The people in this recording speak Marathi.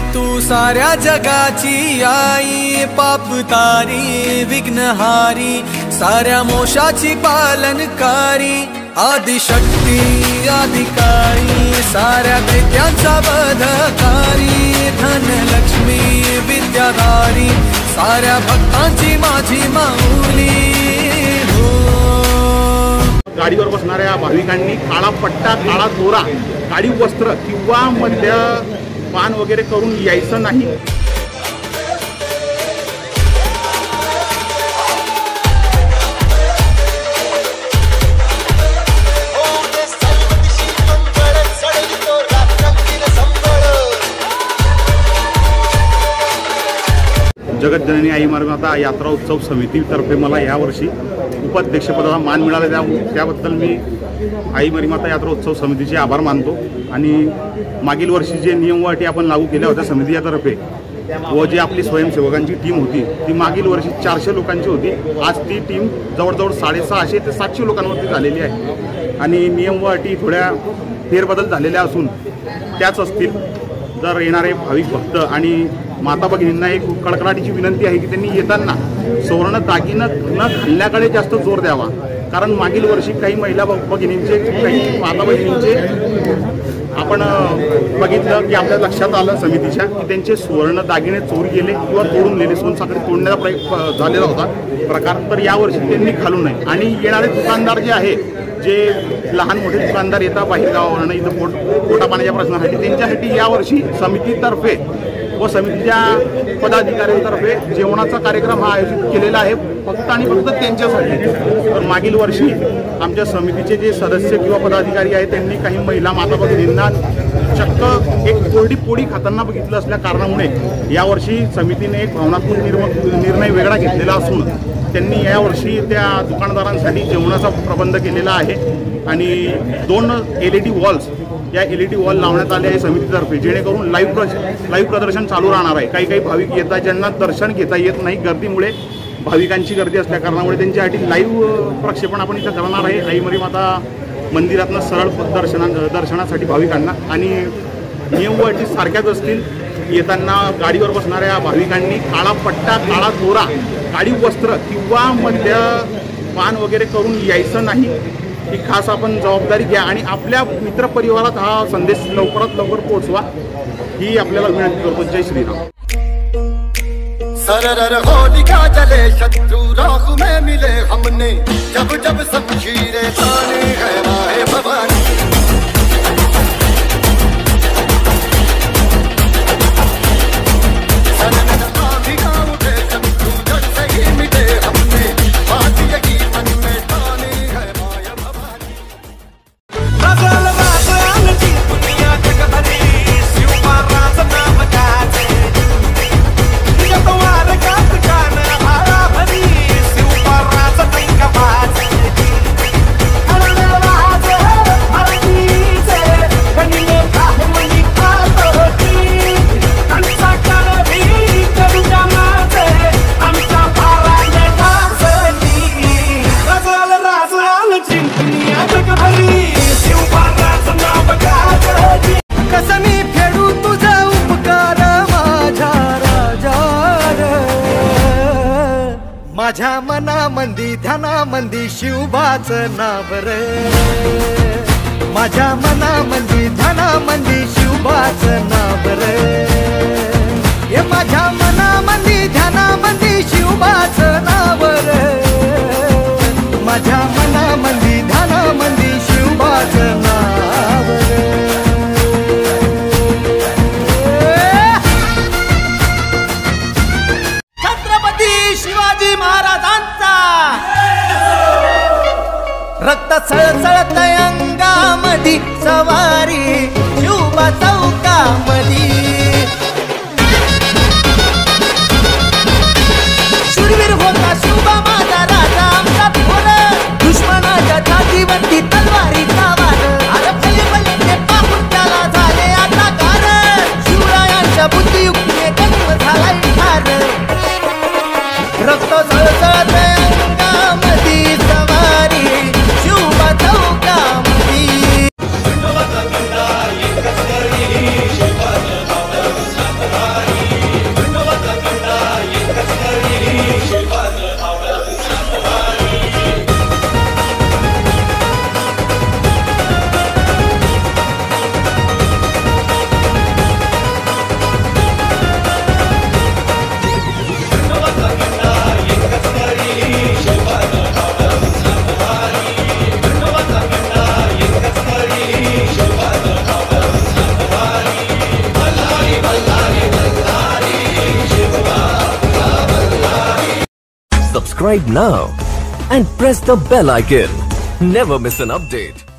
तू साऱ्या जगाची आई, पाप तारी विघ्नहारी, साऱ्या मोशाची पालनकारी, आदिशक्ती अधिकारी, साऱ्या दैत्यांचा वधकारी, धनलक्ष्मी विद्याधारी, साऱ्या भक्तांची माझी माऊली हो। गाडीवर बसणाऱ्या भाविकांनी काळा पट्टा, काळा दोरा, काळी वस्त्र किंवा मद्यपान वगैरे करून यायचं नाही। जगतजननी आई माता यात्रा उत्सव समितीतर्फे मला यावर्षी उपाध्यक्षपदाचा मान मिळाला, त्याबद्दल मी आई माता यात्रा उत्सव समितीचे आभार मानतो। आणि मागील वर्षी जे नियम व अटी आपण लागू केल्या होत्या समितीतर्फे व जी आपली स्वयंसेवकांची टीम होती ती मागील वर्षी 400 लोकांची होती, आज ती टीम जवळजवळ 650 ते 700 लोकांवरती झालेली आहे। आणि नियम व अटी थोड्या फेरबदल झालेल्या असून त्याच असतील। जर येणारे भाविक भक्त आणि माता भगिनींना एक कडकडाटीची विनंती आहे की त्यांनी येताना सुवर्ण दागिनं न घालण्याकडे जास्त जोर द्यावा, कारण मागील वर्षी काही महिला भगिनींचे, काही माता भगिनींचे आपण बघितलं की आपल्या लक्षात आलं समितीच्या की त्यांचे सुवर्ण दागिने चोरी गेले किंवा तोडून नेले, सोनसाखळी तोडण्याचा प्रयत्न झालेला होता प्रकार, तर यावर्षी त्यांनी घालू नये। आणि येणारे दुकानदार जे आहे, जे लहान मोठे दुकानदार येतात बाहेर गावावरून इथं पोटा पाण्याच्या प्रश्नासाठी, त्यांच्यासाठी यावर्षी समितीतर्फे व समितीच्या पदाधिकाऱ्यांतर्फे जेवणाचा कार्यक्रम हा आयोजित केलेला आहे, फक्त आणि फक्त त्यांच्यासाठी। तर मागील वर्षी आमच्या समितीचे जे सदस्य किंवा पदाधिकारी आहेत त्यांनी काही महिला माता भगिनींना चक्क एक कोरडी पोळी खाताना बघितलं असल्या कारणामुळे यावर्षी समितीने एक भावनात्मक निर्णय वेगळा घेतलेला असून त्यांनी यावर्षी त्या दुकानदारांसाठी जेवणाचा प्रबंध केलेला आहे। आणि 2 LED वॉल्स, या LED वॉल लावण्यात आले आहे समितीतर्फे, जेणेकरून लाईव्ह प्रदर्शन चालू राहणार आहे। काही भाविक येतात ज्यांना दर्शन घेता येत नाही गर्दीमुळे, भाविकांची गर्दी असल्या कारणामुळे त्यांच्यासाठी लाईव्ह प्रक्षेपण आपण इथं करणार आहे आई माता मंदिरातनं सरळ दर्शनासाठी भाविकांना। आणि नियम व अटी सारख्याच असतील। येताना गाडीवर बसणाऱ्या भाविकांनी काळा पट्टा, काळा दोरा, काळी वस्त्र किंवा मद्यपान वगैरे करून यायचं नाही, ही खास आपण जबाबदारी घ्या आणि आपल्या मित्रपरिवारात हा संदेश लवकरात लवकर पोहोचवा, ही आपल्याला विनंती करतो। जय श्रीराम। सरर होलिका जले शत्रु राख में मिले हमने, जब जब शमशीरें ताने है माए भवानी। माझ्या मनामंदी ध्यानामंदी शिवबाचं नाव रे, माझ्या मनामंदी ध्यानामंदी शिवबाचं नाव रे, हे माझ्या मनामंदी ध्यानामंदी शिवबाचं नाव रे, माझ्या मनामंदी ध्यानामंदी शिवबाचं नाव रे। शिवाजी महाराजांचा रक्त सळसळत अंगामधी सवारी, Shivba चौकामधी subscribe now and press the bell icon. Never miss an update.